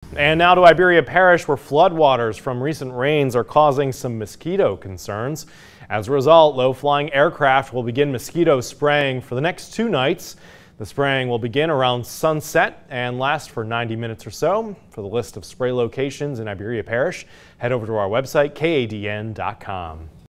And now to Iberia Parish, where floodwaters from recent rains are causing some mosquito concerns. As a result, low-flying aircraft will begin mosquito spraying for the next 2 nights. The spraying will begin around sunset and last for 90 minutes or so. For the list of spray locations in Iberia Parish, head over to our website, kadn.com.